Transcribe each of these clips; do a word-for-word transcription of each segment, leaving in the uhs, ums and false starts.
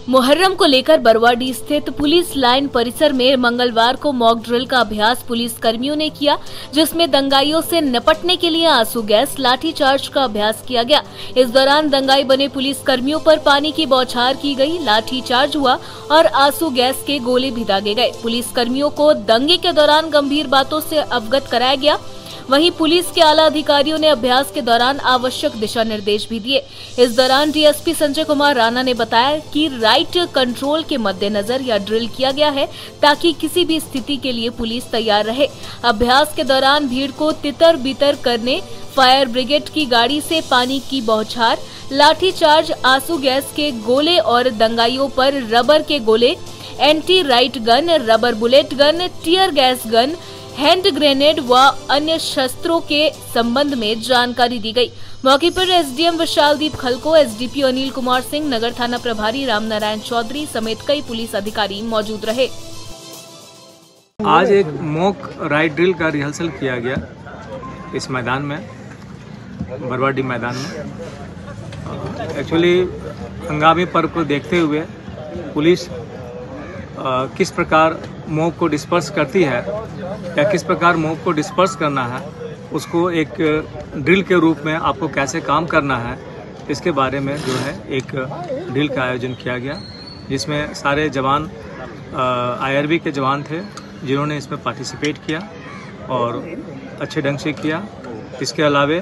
मुहर्रम को लेकर बरवाडीह स्थित पुलिस लाइन परिसर में मंगलवार को मॉक ड्रिल का अभ्यास पुलिस कर्मियों ने किया, जिसमें दंगाइयों से निपटने के लिए आंसू गैस लाठीचार्ज का अभ्यास किया गया। इस दौरान दंगाई बने पुलिस कर्मियों पर पानी की बौछार की गई, लाठीचार्ज हुआ और आंसू गैस के गोले भी दागे गए। पुलिस कर्मियों को दंगे के दौरान गंभीर बातों से अवगत कराया गया। वहीं पुलिस के आला अधिकारियों ने अभ्यास के दौरान आवश्यक दिशा निर्देश भी दिए। इस दौरान डीएसपी संजय कुमार राणा ने बताया कि राइट कंट्रोल के मद्देनजर यह ड्रिल किया गया है ताकि किसी भी स्थिति के लिए पुलिस तैयार रहे। अभ्यास के दौरान भीड़ को तितर बितर करने, फायर ब्रिगेड की गाड़ी से पानी की बौछार, लाठीचार्ज, आंसू गैस के गोले और दंगाइयों पर रबर के गोले, anti riot gun, rubber bullet gun, tear gas gun, hand grenade व अन्य शस्त्रों के संबंध में जानकारी दी गई। मौके पर एसडीएम विशालदीप खलको, एसडीपी अनिल कुमार सिंह, नगर थाना प्रभारी रामनारायण चौधरी समेत कई पुलिस अधिकारी मौजूद रहे। आज एक मॉक राइट ड्रिल का रिहर्सल किया गया इस मैदान में, बरवाडीह मैदान में। एक्चुअली हंगामी पर्व को देखते हुए पुलिस आ, किस प्रकार मॉब को डिस्पर्स करती है या किस प्रकार मॉब को डिस्पर्स करना है, उसको एक ड्रिल के रूप में आपको कैसे काम करना है, इसके बारे में जो है एक ड्रिल का आयोजन किया गया, जिसमें सारे जवान आईआरबी के जवान थे जिन्होंने इसमें पार्टिसिपेट किया और अच्छे ढंग से किया। इसके अलावे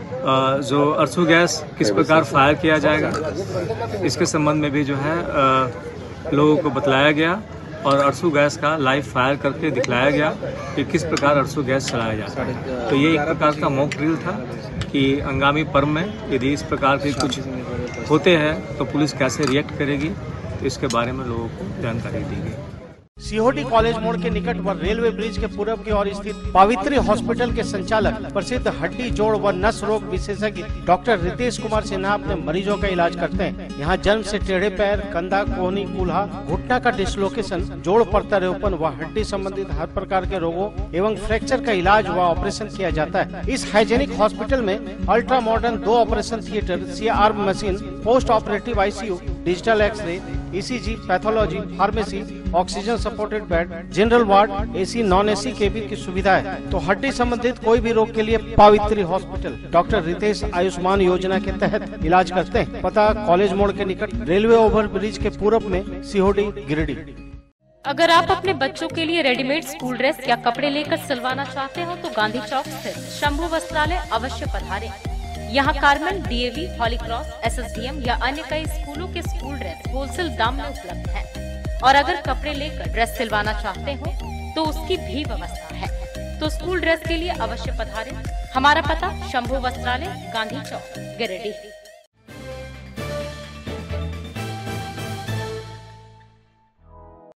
जो आंसू गैस किस प्रकार फायर किया जाएगा, इसके संबंध में भी जो है लोगों को बतलाया गया और आंसू गैस का लाइव फायर करके दिखलाया गया कि किस प्रकार आंसू गैस चलाया जाता है। तो ये एक प्रकार का मॉक ड्रिल था कि आगामी पर्व में यदि इस प्रकार के कुछ होते हैं तो पुलिस कैसे रिएक्ट करेगी, तो इसके बारे में लोगों को जानकारी दी गई। सीहोडी कॉलेज मोड़ के निकट व रेलवे ब्रिज के पूर्व की ओर स्थित पावित्री हॉस्पिटल के संचालक प्रसिद्ध हड्डी जोड़ व नस रोग विशेषज्ञ डॉक्टर रितेश कुमार सिन्हा अपने मरीजों का इलाज करते हैं। यहाँ जन्म से टेढ़े पैर, कंधा, कोहनी, कूल्हा, घुटना का डिसलोकेशन, जोड़ प्रत्यारोपण व हड्डी संबंधित हर प्रकार के रोगों एवं फ्रैक्चर का इलाज व ऑपरेशन किया जाता है। इस हाइजेनिक हॉस्पिटल में अल्ट्रा मॉडर्न दो operation theatre, CR machine, post operative ICU, digital X ray, ECG, pathology, pharmacy, oxygen supported bed, general ward, AC, non AC cabin की सुविधा है। तो हड्डी संबंधित कोई भी रोग के लिए पावित्री हॉस्पिटल डॉक्टर रितेश आयुष्मान योजना के तहत इलाज करते हैं। पता कॉलेज मोड़ के निकट रेलवे ओवर ब्रिज के पूर्व में, सीहोडी, गिरिडीह। अगर आप अपने बच्चों के लिए रेडीमेड स्कूल ड्रेस या कपड़े लेकर सिलवाना चाहते हो तो गांधी चौक स्थित शंभू वस्त्रालय अवश्य पधारें। यहाँ Carmel, DAV, Holy Cross, SSDM या अन्य कई स्कूलों के स्कूल ड्रेस होलसेल दाम में उपलब्ध हैं। और अगर कपड़े लेकर ड्रेस सिलवाना चाहते हो तो उसकी भी व्यवस्था है। तो स्कूल ड्रेस के लिए अवश्य पधारें। हमारा पता शंभू वस्त्रालय, गांधी चौक, गिरिडीह।